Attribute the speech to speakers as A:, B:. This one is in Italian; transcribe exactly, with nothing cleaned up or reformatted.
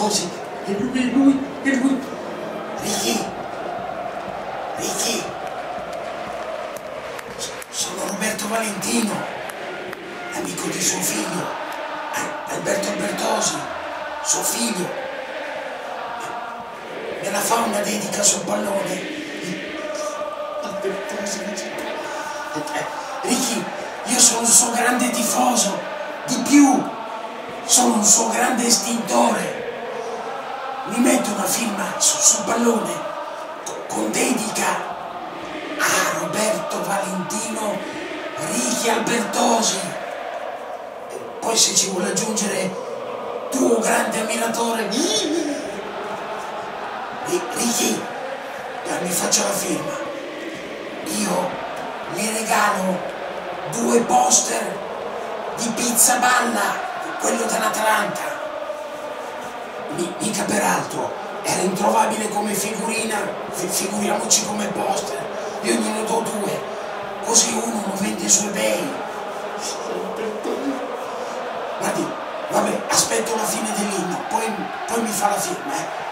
A: Bertozzi, è lui, è lui, è lui. Ricky, Ricky, sono Roberto Valentino, amico di suo figlio, Alberto Albertosi, suo figlio. Me la fa una dedica sul pallone? Albertosi, Ricky, io sono un suo grande tifoso, di più, sono un suo grande estintore. Mi metto una firma su, sul pallone con, con dedica a Roberto Valentino Ricky Albertosi. E poi se ci vuole aggiungere tuo grande ammiratore Ricky, mi faccio la firma. Io le regalo due poster di Pizza Balla, quello dell'Atalanta. Mica peraltro, era introvabile come figurina, figuriamoci come poster. Io gliene do due, così uno lo vende su eBay. Guardi, vabbè, aspetto la fine dell'inno, poi, poi mi fa la firma, eh.